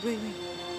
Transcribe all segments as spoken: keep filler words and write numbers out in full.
wait, wait.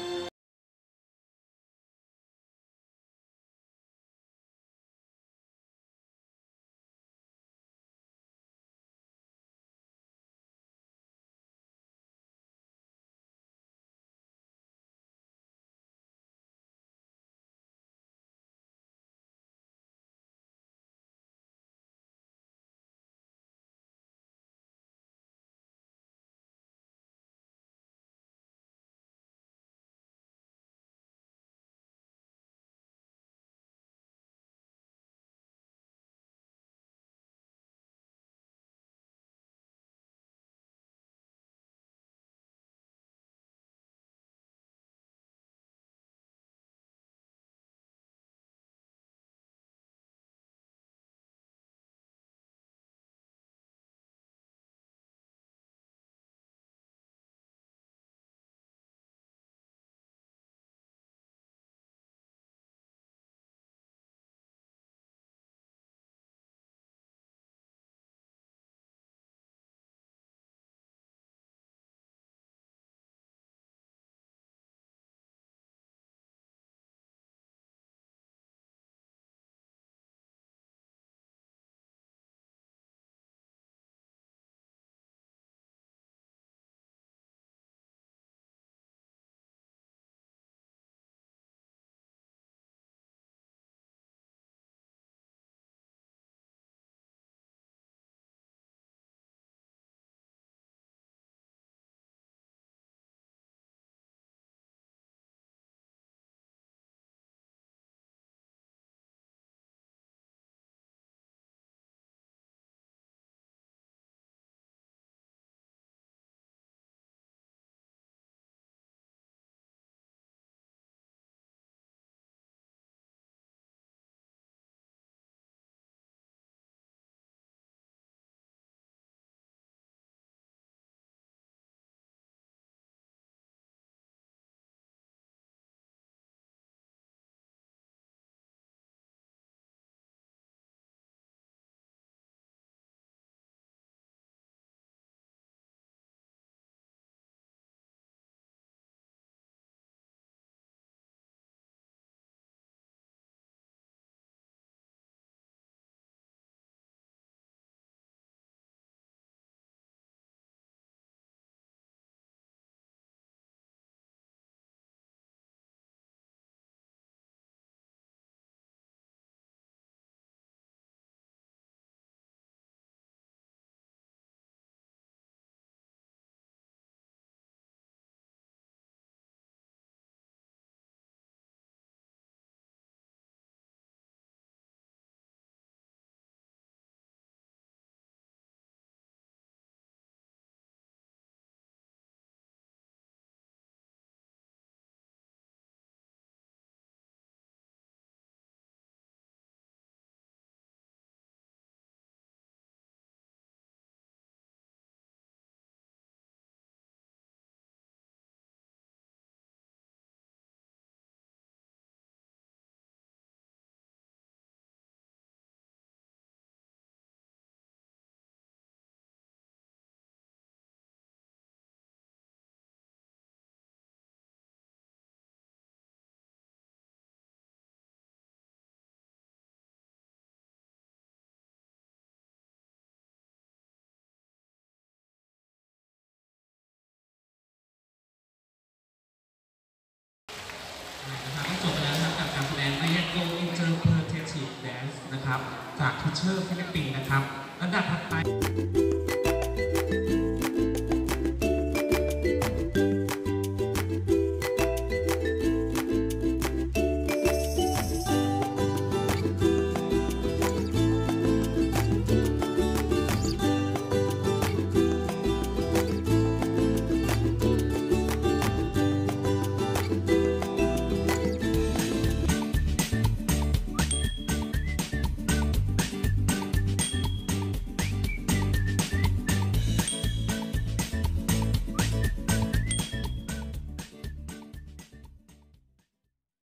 จบไปแล้วนะครับกับการแสดง Bayan Ko Interpretative Dance นะครับจาก Teacher ฟิลิปปินส์นะครับลำดับถัดไป